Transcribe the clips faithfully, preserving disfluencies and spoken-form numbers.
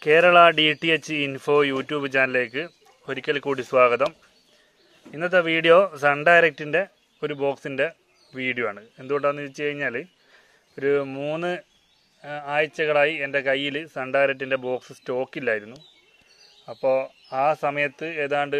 Kerala D T H info YouTube ചാനലിലേക്ക് ഒരിക്കൽ കൂടി സ്വാഗതം. ഇന്നത്തെ വീഡിയോ സൺ ഡയറക്റ്റിൻ്റെ ഒരു ബോക്സിൻ്റെ വീഡിയോ ആണ്. എന്തുകൊണ്ടാണെന്ന് വെച്ച് കഴിഞ്ഞാൽ ഒരു മൂന്ന് ആഴ്ചകളായി എൻ്റെ കയ്യിൽ സൺ ഡയറക്റ്റിൻ്റെ ബോക്സ് സ്റ്റോക്കില്ലായിരുന്നു. അപ്പോൾ ആ സമയത്ത് ഏതാണ്ട്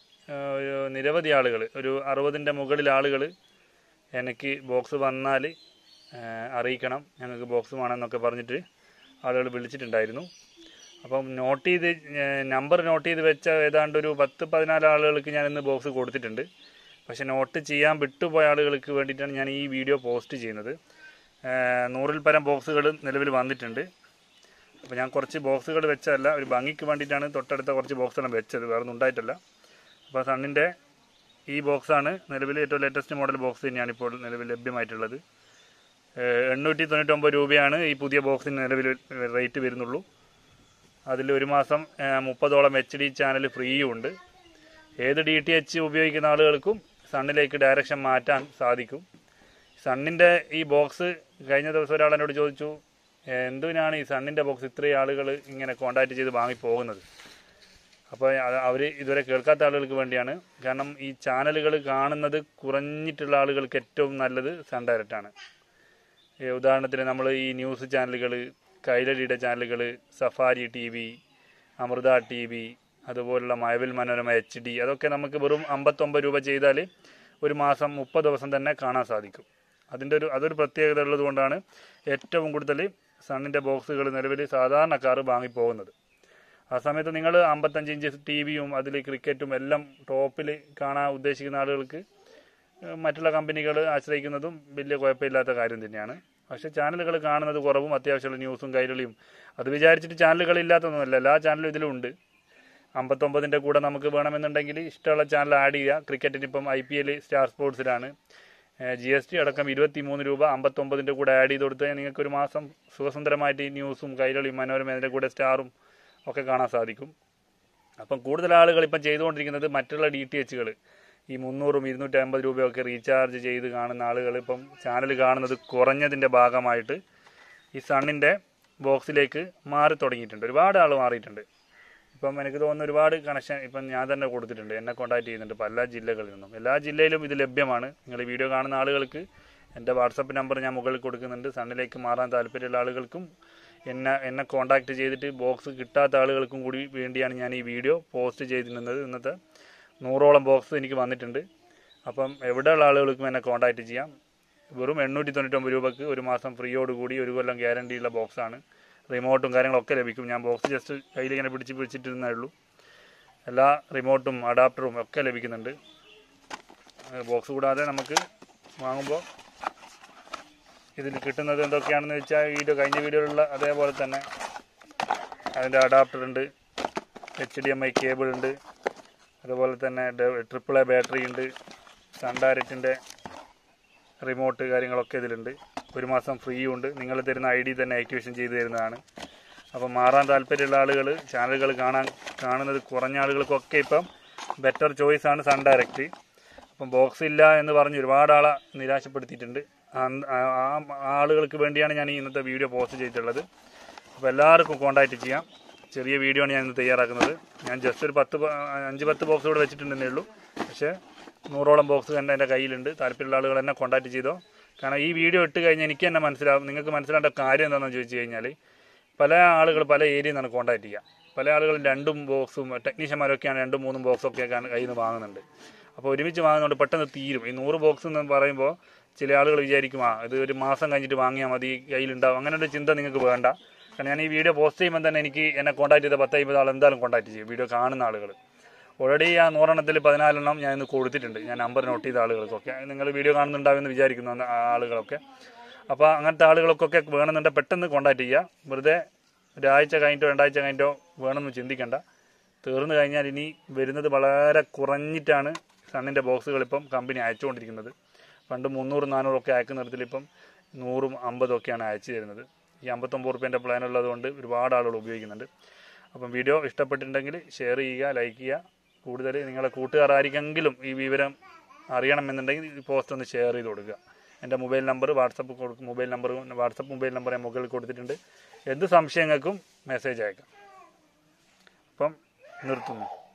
നിരവധി ആളുകൾ, ഒരു അറുപതിൻ്റെ മുകളിൽ ആളുകൾ എനിക്ക് ബോക്സ് വന്നാൽ അറിയിക്കണം, ഞങ്ങൾക്ക് ബോക്സ് വേണമെന്നൊക്കെ പറഞ്ഞിട്ട് ആളുകൾ വിളിച്ചിട്ടുണ്ടായിരുന്നു. അപ്പം നോട്ട് ചെയ്ത് നമ്പർ നോട്ട് ചെയ്ത് വെച്ച ഏതാണ്ട് ഒരു പത്ത് പതിനാല് ആളുകൾക്ക് ഞാൻ ഇന്ന് ബോക്സ് കൊടുത്തിട്ടുണ്ട്. പക്ഷെ നോട്ട് ചെയ്യാൻ വിട്ടുപോയ ആളുകൾക്ക് വേണ്ടിയിട്ടാണ് ഞാൻ ഈ വീഡിയോ പോസ്റ്റ് ചെയ്യുന്നത്. നൂറിൽ പരം ബോക്സുകൾ നിലവിൽ വന്നിട്ടുണ്ട്. അപ്പോൾ ഞാൻ കുറച്ച് ബോക്സുകൾ വെച്ചതല്ല, ഒരു ഭംഗിക്ക് വേണ്ടിയിട്ടാണ് തൊട്ടടുത്ത കുറച്ച് ബോക്സുകളും വെച്ചത്, വേറെ ഒന്നും ഉണ്ടായിട്ടല്ല. അപ്പോൾ സണ്ണിൻ്റെ ഈ ബോക്സാണ് നിലവിൽ ഏറ്റവും ലേറ്റസ്റ്റ് മോഡൽ ബോക്സ് തന്നെയാണ് ഇപ്പോൾ നിലവിൽ ലഭ്യമായിട്ടുള്ളത്. എണ്ണൂറ്റി തൊണ്ണൂറ്റൊമ്പത് രൂപയാണ് ഈ പുതിയ ബോക്സിന് നിലവിൽ റേറ്റ് വരുന്നുള്ളൂ. അതിൽ ഒരു മാസം മുപ്പതോളം എച്ച് ഡി ചാനൽ ഫ്രീയും ഉണ്ട്. ഏത് ഡി ടി എച്ച് ഉപയോഗിക്കുന്ന ആളുകൾക്കും സണ്ണിലേക്ക് ഡയറക്ഷൻ മാറ്റാൻ സാധിക്കും. സണ്ണിൻ്റെ ഈ ബോക്സ് കഴിഞ്ഞ ദിവസം ഒരാൾ എന്നോട് ചോദിച്ചു, എന്തിനാണ് ഈ സണ്ണിൻ്റെ ബോക്സ് ഇത്രയും ആളുകൾ ഇങ്ങനെ കോൺടാക്റ്റ് ചെയ്ത് വാങ്ങിപ്പോകുന്നത്? അപ്പോൾ അവർ ഇതുവരെ കേൾക്കാത്ത ആളുകൾക്ക് വേണ്ടിയാണ്. കാരണം ഈ ചാനലുകൾ കാണുന്നത് കുറഞ്ഞിട്ടുള്ള ആളുകൾക്ക് ഏറ്റവും നല്ലത് സൺ ഡയറക്റ്റാണ്. ഉദാഹരണത്തിന് നമ്മൾ ഈ ന്യൂസ് ചാനലുകൾ, കൈരളിയുടെ ചാനലുകൾ, Safari T V, Amrita T V, അതുപോലുള്ള മഴവിൽ മനോരമ എച്ച് ഡി, അതൊക്കെ നമുക്ക് വെറും അമ്പത്തൊമ്പത് രൂപ ചെയ്താൽ ഒരു മാസം മുപ്പത് ദിവസം തന്നെ കാണാൻ സാധിക്കും. അതിൻ്റെ ഒരു അതൊരു പ്രത്യേകത ഉള്ളത് കൊണ്ടാണ് ഏറ്റവും കൂടുതൽ സണ്ണിൻ്റെ ബോക്സുകൾ നിലവിൽ സാധാരണക്കാർ വാങ്ങിപ്പോകുന്നത്. ആ സമയത്ത് നിങ്ങൾ അമ്പത്തഞ്ച് ഇഞ്ച് ടി വിയും അതിൽ ക്രിക്കറ്റും എല്ലാം ടോപ്പിൽ കാണാൻ ഉദ്ദേശിക്കുന്ന ആളുകൾക്ക് മറ്റുള്ള കമ്പനികൾ ആശ്രയിക്കുന്നതും വലിയ കുഴപ്പമില്ലാത്ത കാര്യം തന്നെയാണ്. പക്ഷേ ചാനലുകൾ കാണുന്നത് കുറവും, അത്യാവശ്യമുള്ള ന്യൂസും കൈരളിയും, അത് വിചാരിച്ചിട്ട് ചാനലുകളില്ലാത്തതൊന്നുമല്ല, എല്ലാ ചാനലും ഇതിലുണ്ട്. അമ്പത്തൊമ്പതിൻ്റെ കൂടെ നമുക്ക് വേണമെന്നുണ്ടെങ്കിൽ ഇഷ്ടമുള്ള ചാനൽ ആഡ് ചെയ്യുക. ക്രിക്കറ്റിന് ഇപ്പം ഐ പി എൽ സ്റ്റാർ സ്പോർട്സിലാണ്. ജി എസ് ടി അടക്കം ഇരുപത്തി മൂന്ന് രൂപ അമ്പത്തൊമ്പതിൻ്റെ കൂടെ ആഡ് ചെയ്ത് കൊടുത്താൽ നിങ്ങൾക്ക് ഒരു മാസം സുഖസുന്ദരമായിട്ട് ഈ ന്യൂസും കൈരളിയും മനോരമ അതിൻ്റെ കൂടെ സ്റ്റാറും ഒക്കെ കാണാൻ സാധിക്കും. അപ്പം കൂടുതൽ ആളുകൾ ഇപ്പം ചെയ്തുകൊണ്ടിരിക്കുന്നത് മറ്റുള്ള ഡി ടി എച്ചുകൾ ഈ മുന്നൂറും ഇരുന്നൂറ്റി അമ്പത് രൂപയൊക്കെ റീചാർജ് ചെയ്ത് കാണുന്ന ആളുകൾ ഇപ്പം ചാനൽ കാണുന്നത് കുറഞ്ഞതിൻ്റെ ഭാഗമായിട്ട് ഈ സണ്ണിൻ്റെ ബോക്സിലേക്ക് മാറി തുടങ്ങിയിട്ടുണ്ട്. ഒരുപാട് ആൾ മാറിയിട്ടുണ്ട്. ഇപ്പം എനിക്ക് തോന്നുന്ന ഒരുപാട് കണക്ഷൻ ഇപ്പം ഞാൻ തന്നെ കൊടുത്തിട്ടുണ്ട്, എന്നെ കോൺടാക്ട് ചെയ്യുന്നുണ്ട് ഇപ്പോൾ എല്ലാ ജില്ലകളിൽ നിന്നും. എല്ലാ ജില്ലയിലും ഇത് ലഭ്യമാണ്. നിങ്ങൾ ഈ വീഡിയോ കാണുന്ന ആളുകൾക്ക് എൻ്റെ വാട്സപ്പ് നമ്പർ ഞാൻ മുകളിൽ കൊടുക്കുന്നുണ്ട്. സണ്ണിലേക്ക് മാറാൻ താല്പര്യമുള്ള ആളുകൾക്കും എന്നെ എന്നെ കോൺടാക്ട് ചെയ്തിട്ട് ബോക്സ് കിട്ടാത്ത ആളുകൾക്കും കൂടി വേണ്ടിയാണ് ഞാൻ ഈ വീഡിയോ പോസ്റ്റ് ചെയ്തിരുന്നത്. ഇന്നത്തെ നൂറോളം ബോക്സ് എനിക്ക് വന്നിട്ടുണ്ട്. അപ്പം എവിടെയുള്ള ആളുകൾക്കും എന്നെ കോൺടാക്റ്റ് ചെയ്യാം. വെറും എണ്ണൂറ്റി തൊണ്ണൂറ്റൊമ്പത് രൂപയ്ക്ക് ഒരു മാസം ഫ്രീയോടുകൂടി ഒരു കൊല്ലം ഗ്യാരണ്ടിയുള്ള ബോക്സാണ്. റിമോട്ടും കാര്യങ്ങളൊക്കെ ലഭിക്കും. ഞാൻ ബോക്സ് ജസ്റ്റ് കയ്യിൽ ഇങ്ങനെ പിടിച്ച് പിടിച്ചിട്ടിരുന്നേ ഉള്ളൂ. എല്ലാ റിമോട്ടും അഡാപ്റ്ററും ഒക്കെ ലഭിക്കുന്നുണ്ട്. ബോക്സ് കൂടാതെ നമുക്ക് വാങ്ങുമ്പോൾ ഇതിൽ കിട്ടുന്നത് എന്തൊക്കെയാണെന്ന് വെച്ചാൽ വീഡിയോ കഴിഞ്ഞ വീഡിയോയിലുള്ള അതേപോലെ തന്നെ അതിൻ്റെ അഡാപ്റ്റർ ഉണ്ട്, H D M I cable ഉണ്ട്, അതുപോലെ തന്നെ ട്രിപ്പിൾ എ ബാറ്ററി ഉണ്ട്, സൺ ഡയറക്റ്റിൻ്റെ റിമോട്ട് കാര്യങ്ങളൊക്കെ ഇതിലുണ്ട്. ഒരു മാസം ഫ്രീ ഉണ്ട്. നിങ്ങൾ തരുന്ന ഐ ഡി തന്നെ ആക്ടിവേഷൻ ചെയ്ത് തരുന്നതാണ്. അപ്പം മാറാൻ താല്പര്യമുള്ള ആളുകൾ, ചാനലുകൾ കാണാൻ കാണുന്നത് കുറഞ്ഞ ആളുകൾക്കൊക്കെ ഇപ്പം ബെറ്റർ ചോയ്സാണ് സൺ ഡയറക്റ്റ്. അപ്പം ബോക്സ് ഇല്ല എന്ന് പറഞ്ഞ് ഒരുപാട് ആളെ നിരാശപ്പെടുത്തിയിട്ടുണ്ട്. ആ ആളുകൾക്ക് വേണ്ടിയാണ് ഞാൻ ഈ ഇന്നത്തെ വീഡിയോ പോസ്റ്റ് ചെയ്തിട്ടുള്ളത്. അപ്പോൾ എല്ലാവർക്കും കോൺടാക്റ്റ് ചെയ്യാം. ചെറിയ വീഡിയോ ആണ് ഞാൻ ഇന്ന് തയ്യാറാക്കുന്നത്. ഞാൻ ജസ്റ്റ് ഒരു പത്ത് അഞ്ച് പത്ത് ബോക്സ് ഇവിടെ വെച്ചിട്ടുണ്ടെന്നേ ഉള്ളൂ. പക്ഷേ നൂറോളം ബോക്സ് തന്നെ എൻ്റെ കയ്യിലുണ്ട്. താല്പര്യമുള്ള ആളുകൾ എന്നെ കോൺടാക്റ്റ് ചെയ്തോ. കാരണം ഈ വീഡിയോ ഇട്ട് കഴിഞ്ഞാൽ എനിക്ക് തന്നെ മനസ്സിലാവും. നിങ്ങൾക്ക് മനസ്സിലാവേണ്ട കാര്യം എന്താണെന്ന് ചോദിച്ചു കഴിഞ്ഞാൽ പല ആളുകൾ പല ഏരിയയിൽ നിന്നാണ് കോൺടാക്റ്റ് ചെയ്യുക. പല ആളുകളും രണ്ടും ബോക്സും ടെക്നീഷ്യന്മാരൊക്കെയാണ് രണ്ടും മൂന്നും ബോക്സൊക്കെ കയ്യിൽ നിന്ന് വാങ്ങുന്നുണ്ട്. അപ്പോൾ ഒരുമിച്ച് വാങ്ങുന്നതുകൊണ്ട് പെട്ടെന്ന് തീരും. ഈ നൂറ് ബോക്സ് എന്ന് പറയുമ്പോൾ ചില ആളുകൾ വിചാരിക്കും ആ ഇത് ഒരു മാസം കഴിഞ്ഞിട്ട് വാങ്ങിയാൽ മതി, കയ്യിലുണ്ടാവും. അങ്ങനെ ഒരു ചിന്ത നിങ്ങൾക്ക് വേണ്ട. കാരണം ഞാൻ ഈ വീഡിയോ പോസ്റ്റ് ചെയ്യുമ്പോൾ തന്നെ എനിക്ക് എന്നെ കോൺടാക്ട് ചെയ്ത പത്ത് അമ്പത് ആൾ എന്തായാലും കോൺടാക്ട് ചെയ്യും, വീഡിയോ കാണുന്ന ആളുകൾ. ഓൾറെഡി ആ നൂറെണ്ണത്തിൽ പതിനാലെണ്ണം ഞാൻ ഇന്ന് കൊടുത്തിട്ടുണ്ട്. ഞാൻ നമ്പർ നോട്ട് ചെയ്ത ആളുകൾക്കൊക്കെ. നിങ്ങൾ വീഡിയോ കാണുന്നുണ്ടാവുമെന്ന് വിചാരിക്കുന്ന ആളുകളൊക്കെ. അപ്പോൾ അങ്ങനത്തെ ആളുകൾക്കൊക്കെ വേണമെന്നുണ്ടെങ്കിൽ പെട്ടെന്ന് കോൺടാക്ട് ചെയ്യുക. വെറുതെ ഒരാഴ്ച കഴിഞ്ഞിട്ടോ രണ്ടാഴ്ച കഴിഞ്ഞിട്ടോ വേണമെന്ന് ചിന്തിക്കേണ്ട. തീർന്നു കഴിഞ്ഞാൽ ഇനി വരുന്നത് വളരെ കുറഞ്ഞിട്ടാണ് സണ്ണിൻ്റെ ബോക്സുകൾ ഇപ്പം കമ്പനി അയച്ചുകൊണ്ടിരിക്കുന്നത്. പണ്ട് മുന്നൂറും നാനൂറൊക്കെ അയക്കുന്നിടത്തിൽ ഇപ്പം നൂറും അമ്പതും ഒക്കെയാണ് അയച്ചു തരുന്നത്. ഈ അമ്പത്തൊമ്പത് റുപ്യേൻ്റെ പ്ലാൻ ഉള്ളതുകൊണ്ട് ഒരുപാട് ആളുകൾ ഉപയോഗിക്കുന്നുണ്ട്. അപ്പം വീഡിയോ ഇഷ്ടപ്പെട്ടിട്ടുണ്ടെങ്കിൽ ഷെയർ ചെയ്യുക, ലൈക്ക് ചെയ്യുക. കൂടുതൽ നിങ്ങളുടെ കൂട്ടുകാർ ആർക്കെങ്കിലും ഈ വിവരം അറിയണമെന്നുണ്ടെങ്കിൽ ഈ പോസ്റ്റ് ഒന്ന് ഷെയർ ചെയ്ത് കൊടുക്കുക. എൻ്റെ മൊബൈൽ നമ്പർ വാട്സപ്പ് കൊടുക്കും mobile number WhatsApp mobile number ഞാൻ മുകളിൽ കൊടുത്തിട്ടുണ്ട്. എന്ത് സംശയങ്ങൾക്കും മെസ്സേജ് അയക്കാം. ഇപ്പം നിർത്തുന്നു.